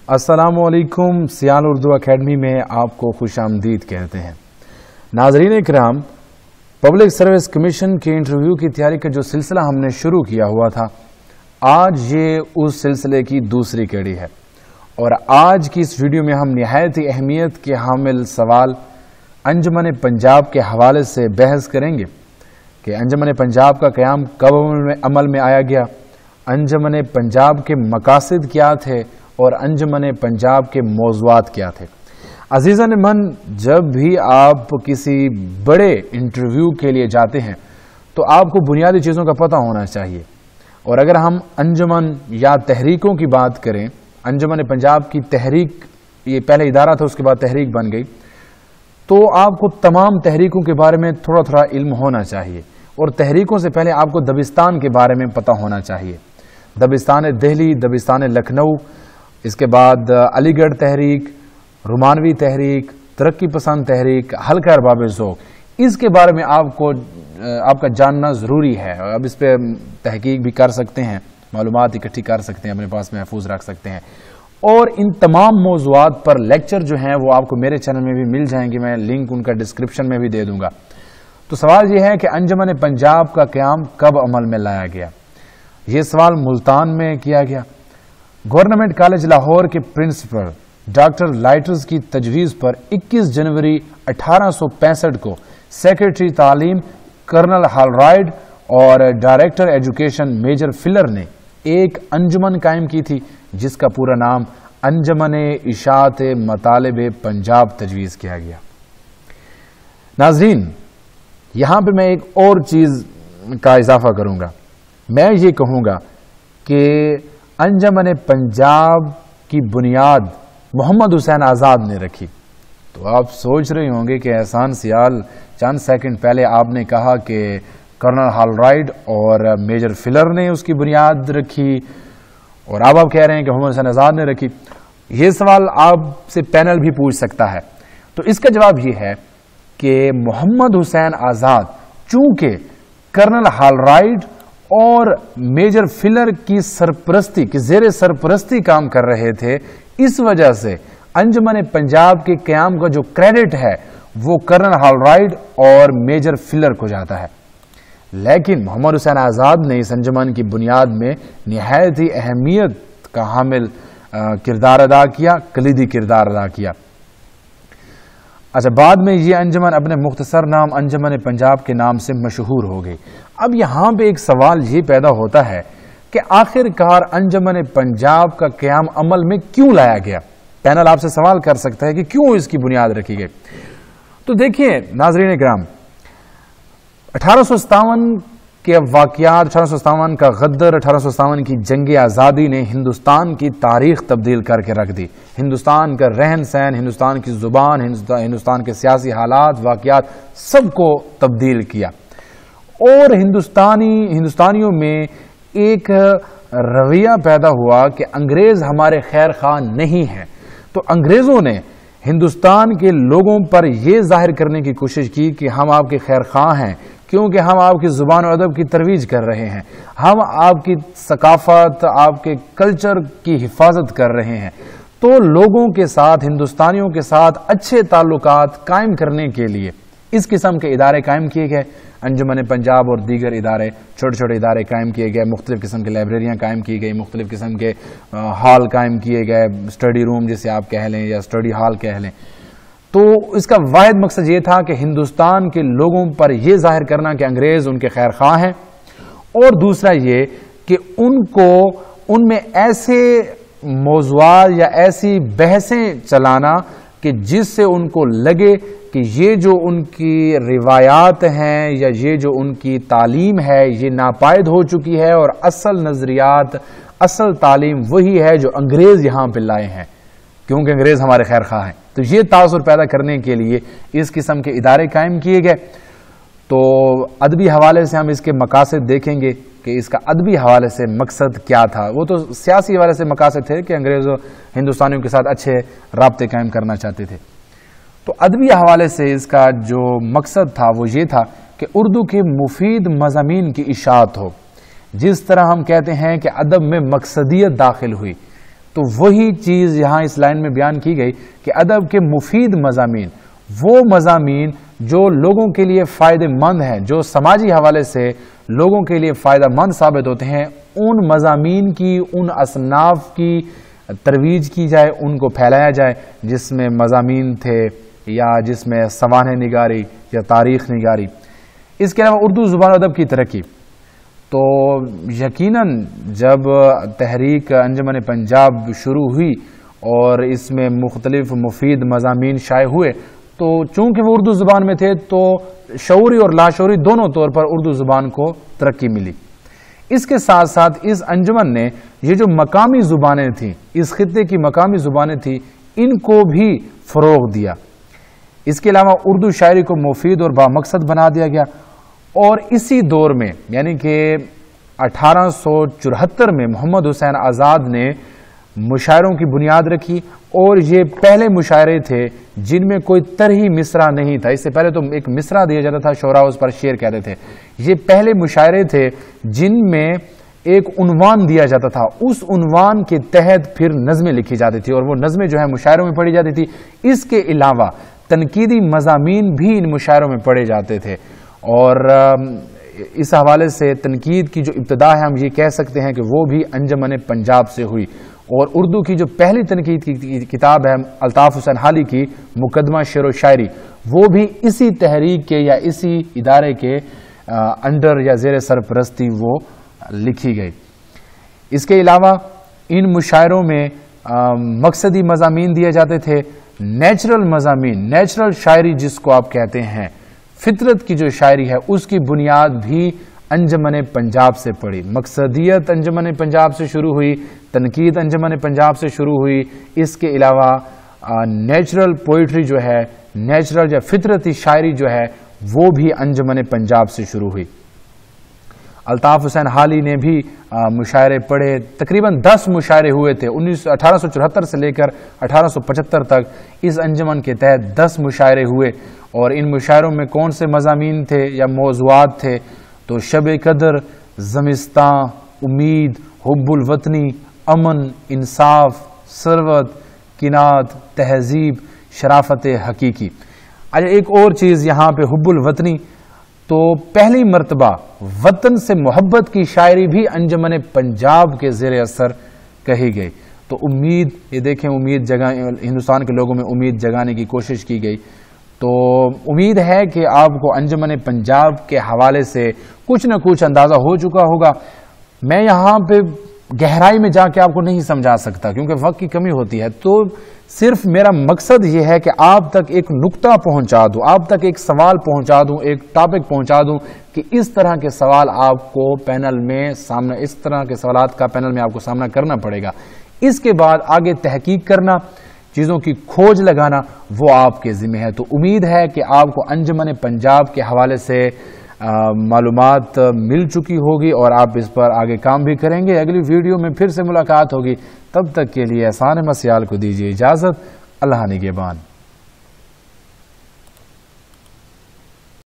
अस्सलामुअलैकुम। सियाल उर्दू एकेडमी में आपको खुश आमदीद कहते हैं। नाजरीन इकराम, पब्लिक सर्विस कमीशन के इंटरव्यू की तैयारी का जो सिलसिला हमने शुरू किया हुआ था, आज ये उस सिलसिले की दूसरी कड़ी है और आज की इस वीडियो में हम निहायत ही अहमियत के हामिल सवाल अंजुमन पंजाब के हवाले से बहस करेंगे कि अंजुमन पंजाब का क़याम कब अमल में आया गया, अंजुमन पंजाब के मकासद क्या थे और अंजुमन पंजाब के मौज़ूआत क्या थे। अज़ीज़ान मन, जब भी आप किसी बड़े इंटरव्यू के लिए जाते हैं तो आपको बुनियादी चीज़ों का पता होना चाहिए। और अगर हम अंजुमन या तहरीकों की बात करें, अंजुमन पंजाब की तहरीक, ये पहले इदारा था, उसके बाद तहरीक बन गई, तो आपको तमाम तहरीकों के बारे में थोड़ा थोड़ा इल्म होना चाहिए। और तहरीकों से पहले आपको दबिस्तान के बारे में पता होना चाहिए। दबिस्तान दिल्ली, दबिस्तान लखनऊ, इसके बाद अलीगढ़ तहरीक, रोमानवी तहरीक, तरक्की पसंद तहरीक, हल्का अरबाब ज़ौक़, इसके बारे में आपका जानना ज़रूरी है। अब इस पर तहकीक भी कर सकते हैं, मालूमात इकट्ठी कर सकते हैं, अपने पास महफूज रख सकते हैं। और इन तमाम मौज़ूआत पर लेक्चर जो हैं वो आपको मेरे चैनल में भी मिल जाएंगे, मैं लिंक उनका डिस्क्रिप्शन में भी दे दूंगा। तो सवाल ये है कि अंजुमन पंजाब का क़याम कब अमल में लाया गया। ये सवाल मुल्तान में किया गया। गवर्नमेंट कॉलेज लाहौर के प्रिंसिपल डॉक्टर लाइटर्स की तजवीज़ पर 21 जनवरी 1865 को सेक्रेटरी तालीम कर्नल हॉलराइड और डायरेक्टर एजुकेशन मेजर फिलर ने एक अंजुमन कायम की थी जिसका पूरा नाम अंजुमन इशाअत मतालिब पंजाब तजवीज़ किया गया। नाज़रीन, यहाँ पे मैं एक और चीज़ का इजाफा करूँगा। मैं ये कहूँगा कि अंजुमन पंजाब की बुनियाद मोहम्मद हुसैन आज़ाद ने रखी। तो आप सोच रहे होंगे कि एहसान सियाल, चंद सेकंड पहले आपने कहा कि कर्नल हॉलराइड और मेजर फिलर ने उसकी बुनियाद रखी और अब आप कह रहे हैं कि मोहम्मद हुसैन आज़ाद ने रखी। ये सवाल आपसे पैनल भी पूछ सकता है। तो इसका जवाब ये है कि मोहम्मद हुसैन आज़ाद चूंकि कर्नल हॉलराइड और मेजर फिलर की सरपरस्ती की ज़ेर सरपरस्ती काम कर रहे थे, इस वजह से अंजुमन पंजाब के क़याम का जो क्रेडिट है वो कर्नल हॉलराइड और मेजर फिलर को जाता है। लेकिन मोहम्मद हुसैन आज़ाद ने इस अंजुमन की बुनियाद में निहायत ही अहमियत का हामिल किरदार अदा किया, कलीदी किरदार अदा किया। अच्छा, बाद में ये अंजुमन अपने मुख्तसर नाम अंजुमन पंजाब के नाम से मशहूर हो गई। अब यहाँ पे एक सवाल ये पैदा होता है कि आखिरकार अंजुमन पंजाब का क़याम अमल में क्यों लाया गया। पैनल आपसे सवाल कर सकता है कि क्यों इसकी बुनियाद रखी गई। तो देखिए नाज़रीन इकराम, 1857 के वाक़यात, 1857 का गद्दर, 1857 की जंग आज़ादी ने हिंदुस्तान की तारीख तब्दील करके रख दी। हिंदुस्तान का रहन सहन, हिंदुस्तान की ज़ुबान, हिंदुस्तान के सियासी हालात, वाक़यात सबको तब्दील किया। और हिंदुस्तानियों में एक रवैया पैदा हुआ कि अंग्रेज़ हमारे खैर खां नहीं हैं। तो अंग्रेज़ों ने हिंदुस्तान के लोगों पर यह जाहिर करने की कोशिश की कि हम आपके खैर खां हैं क्योंकि हम आपकी ज़ुबान और अदब की तरवीज कर रहे हैं, हम आपकी सकाफ़त, आपके कल्चर की हिफाजत कर रहे हैं। तो लोगों के साथ, हिंदुस्तानियों के साथ अच्छे ताल्लुकात कायम करने के लिए इस किस्म के इदारे कायम किए गए। अंजुमन पंजाब और दीगर इदारे, छोटे छोटे इदारे कायम किए गए, मुख्तलिफ़ किस्म की लाइब्रेरियाँ कायम की गई, मुख्तलिफ़ किस्म के हॉल कायम किए गए, स्टडी रूम जिसे आप कह लें या स्टडी हॉल कह लें। तो इसका वाहिद मकसद ये था कि हिंदुस्तान के लोगों पर यह जाहिर करना कि अंग्रेज़ उनके खैर खां हैं, और दूसरा ये कि उनमें ऐसे मौज़ूआत या ऐसी बहसें चलाना कि जिससे उनको लगे कि ये जो उनकी रिवायात हैं या ये जो उनकी तालीम है ये नापायद हो चुकी है और असल नज़रियात, असल तालीम वही है जो अंग्रेज़ यहाँ पे लाए हैं, क्योंकि अंग्रेज़ हमारे खैर खां हैं। तो ये तासुर पैदा करने के लिए इस किस्म के इदारे कायम किए गए। तो अदबी हवाले से हम इसके मकासद देखेंगे कि इसका अदबी हवाले से मकसद क्या था। वो तो सियासी हवाले से मकासद थे कि अंग्रेज़ हिंदुस्तानियों के साथ अच्छे राब्ते कायम करना चाहते थे। तो अदबी हवाले से इसका जो मकसद था वो ये था कि उर्दू के मुफीद मज़ामीन की इशाअत हो। जिस तरह हम कहते हैं कि अदब में मकसदियत दाखिल हुई, تو وہی چیز یہاں اس لائن میں بیان کی گئی کہ ادب کے مفید مضامین، وہ مضامین جو لوگوں کے لیے فائدہ مند ہیں، جو سماجی حوالے سے لوگوں کے لیے فائدہ مند ثابت ہوتے ہیں، ان مضامین کی، ان اصناف کی ترویج کی جائے، ان کو پھیلایا جائے، جس میں مضامین تھے یا جس میں سوانح نگاری یا تاریخ نگاری۔ اس کے علاوہ اردو زبان و ادب کی ترقی، تو یقیناً جب تحریک انجمن پنجاب شروع ہوئی اور اس میں مختلف مفید مضامین شائع ہوئے، تو چونکہ وہ اردو زبان میں تھے تو شعوری اور لاشعوری دونوں طور پر اردو زبان کو ترقی ملی۔ اس کے ساتھ ساتھ اس انجمن نے یہ جو مقامی زبانیں تھیں، اس خطے کی مقامی زبانیں تھیں، ان کو بھی فروغ دیا۔ اس کے علاوہ اردو شاعری کو مفید اور بامقصد بنا دیا گیا، اور اسی دور میں یعنی کہ 1874 میں محمد حسین آزاد نے مشاعروں کی بنیاد رکھی، اور یہ پہلے مشاعرے تھے جن میں کوئی طرحی مصرع نہیں تھا۔ اس سے پہلے تو ایک مصرع دیا جاتا تھا، شعراء اس پر شعر کہتے تھے۔ یہ پہلے مشاعرے تھے جن میں ایک عنوان دیا جاتا تھا، اس عنوان کے تحت پھر نظمیں لکھی جاتی تھی، اور وہ نظمیں جو ہے مشاعروں میں پڑھی جاتی تھی۔ اس کے علاوہ تنقیدی مضامین بھی ان مشاعروں میں پڑھے جاتے تھے، اور اس حوالے سے تنقید کی جو ابتدا ہے ہم یہ کہہ سکتے ہیں کہ وہ بھی انجمن پنجاب سے ہوئی۔ اور اردو کی جو پہلی تنقید کی کتاب ہے الطاف حسین حالی کی مقدمہ شعر و شاعری، وہ بھی اسی تحریک کے یا اسی ادارے کے انڈر یا زیر سرپرستی وہ لکھی گئی۔ اس کے علاوہ ان مشاعروں میں مقصدی مضامین دیے جاتے تھے، نیچرل مضامین، نیچرل شاعری جس کو آپ کہتے ہیں، فطرت کی جو شاعری ہے اس کی بنیاد بھی انجمن پنجاب سے پڑی۔ مقصدیت انجمن پنجاب سے شروع ہوئی، تنقید انجمن پنجاب سے شروع ہوئی، اس کے علاوہ نیچرل پوئٹری جو ہے، نیچرل یا فطرتی شاعری جو ہے وہ بھی انجمن پنجاب سے شروع ہوئی۔ الطاف حسین حالی نے بھی مشاعرے پڑھے، تقریباً 10 مشاعرے ہوئے تھے 1874 سے لے کر 1875 تک اس انجمن کے تحت 10 مشاعرے ہوئے، اور ان مشاعروں میں کون سے مضامین تھے یا موضوعات تھے؟ تو شب قدر، زمستاں، امید، حب الوطنی، امن، انصاف، ثروت، کنات، تہذیب، شرافت حقیقی۔ اچھا ایک اور چیز یہاں پہ، حب الوطنی، تو پہلی مرتبہ وطن سے محبت کی شاعری بھی انجمن پنجاب کے زیر اثر کہی گئی۔ تو امید، یہ دیکھیں امید ہندوستان کے لوگوں میں امید جگانے کی کوشش کی گئی۔ تو امید ہے کہ آپ کو انجمن پنجاب کے حوالے سے کچھ نہ کچھ اندازہ ہو چکا ہوگا۔ میں یہاں پہ گہرائی میں جا کے آپ کو نہیں سمجھا سکتا کیونکہ وقت کی کمی ہوتی ہے، تو صرف میرا مقصد یہ ہے کہ آپ تک ایک نقطہ پہنچا دوں، آپ تک ایک سوال پہنچا دوں، ایک ٹاپک پہنچا دوں کہ اس طرح کے سوال آپ کو پینل میں سامنا، اس طرح کے سوالات کا پینل میں آپ کو سامنا کرنا پڑے گا۔ اس کے بعد آگے تحقیق کرنا، چیزوں کی کھوج لگانا، وہ آپ کے ذمہ ہے۔ تو امید ہے کہ آپ کو انجمن پنجاب کے حوالے سے معلومات مل چکی ہوگی اور آپ اس پر آگے کام بھی کریں گے۔ اگلی ویڈیو میں پھر سے ملاقات ہوگی، تب تک کے لیے احسان مسیال کو دیجیے اجازت۔ اللہ نگہبان۔